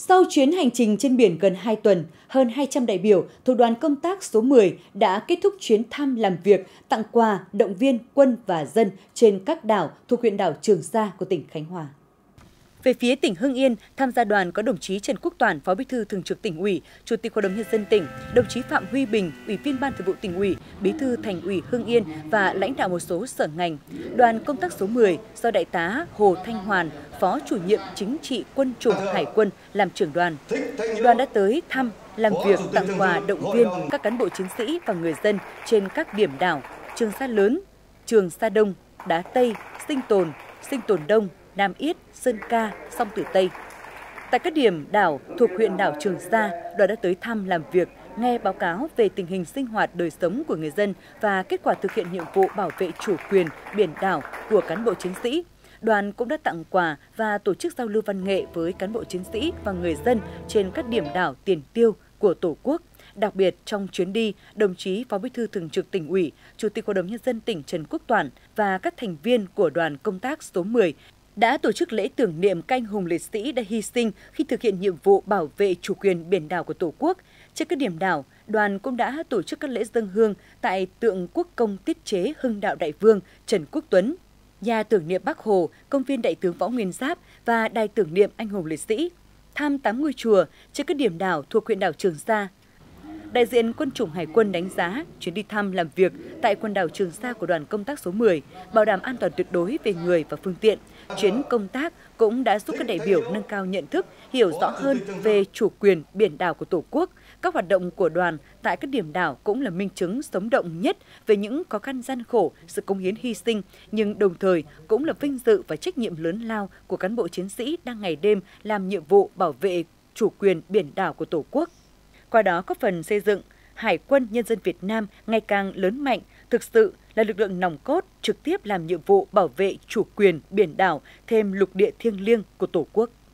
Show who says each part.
Speaker 1: Sau chuyến hành trình trên biển gần 2 tuần, hơn 200 đại biểu thuộc đoàn công tác số 10 đã kết thúc chuyến thăm làm việc, tặng quà, động viên quân và dân trên các đảo thuộc huyện đảo Trường Sa của tỉnh Khánh Hòa. Về phía tỉnh Hưng Yên, tham gia đoàn có đồng chí Trần Quốc Toản, Phó Bí thư Thường trực Tỉnh ủy, Chủ tịch Hội đồng Nhân dân tỉnh, đồng chí Phạm Huy Bình, Ủy viên Ban Thường vụ Tỉnh ủy, Bí thư Thành ủy Hưng Yên và lãnh đạo một số sở ngành. Đoàn công tác số 10 do Đại tá Hồ Thanh Hoàn, Phó Chủ nhiệm Chính trị Quân chủng Hải quân làm trưởng đoàn. Đoàn đã tới thăm, làm việc, tặng quà, động viên các cán bộ chiến sĩ và người dân trên các điểm đảo Trường Sa Lớn, Trường Sa Đông, Đá Tây, Sinh Tồn Đông, Nam Yết, Sơn Ca, Song Tử Tây. Tại các điểm đảo thuộc huyện đảo Trường Sa, đoàn đã tới thăm làm việc, nghe báo cáo về tình hình sinh hoạt đời sống của người dân và kết quả thực hiện nhiệm vụ bảo vệ chủ quyền biển đảo của cán bộ chiến sĩ. Đoàn cũng đã tặng quà và tổ chức giao lưu văn nghệ với cán bộ chiến sĩ và người dân trên các điểm đảo tiền tiêu của Tổ quốc. Đặc biệt, trong chuyến đi, đồng chí Phó Bí thư Thường trực Tỉnh ủy, Chủ tịch Hội đồng Nhân dân tỉnh Trần Quốc Toản và các thành viên của đoàn công tác số 10 đã tổ chức lễ tưởng niệm các anh hùng liệt sĩ đã hy sinh khi thực hiện nhiệm vụ bảo vệ chủ quyền biển đảo của Tổ quốc. Trên các điểm đảo, đoàn cũng đã tổ chức các lễ dâng hương tại tượng quốc công tiết chế Hưng Đạo Đại Vương Trần Quốc Tuấn, nhà tưởng niệm Bác Hồ, công viên Đại tướng Võ Nguyên Giáp và đài tưởng niệm anh hùng liệt sĩ, thăm 8 ngôi chùa trên các điểm đảo thuộc huyện đảo Trường Sa. Đại diện Quân chủng Hải quân đánh giá chuyến đi thăm làm việc tại quần đảo Trường Sa của đoàn công tác số 10 bảo đảm an toàn tuyệt đối về người và phương tiện. Chuyến công tác cũng đã giúp các đại biểu nâng cao nhận thức, hiểu rõ hơn về chủ quyền biển đảo của Tổ quốc. Các hoạt động của đoàn tại các điểm đảo cũng là minh chứng sống động nhất về những khó khăn gian khổ, sự cống hiến hy sinh, nhưng đồng thời cũng là vinh dự và trách nhiệm lớn lao của cán bộ chiến sĩ đang ngày đêm làm nhiệm vụ bảo vệ chủ quyền biển đảo của Tổ quốc. Qua đó góp phần xây dựng Hải quân Nhân dân Việt Nam ngày càng lớn mạnh, thực sự là lực lượng nòng cốt trực tiếp làm nhiệm vụ bảo vệ chủ quyền biển đảo thêm lục địa thiêng liêng của Tổ quốc.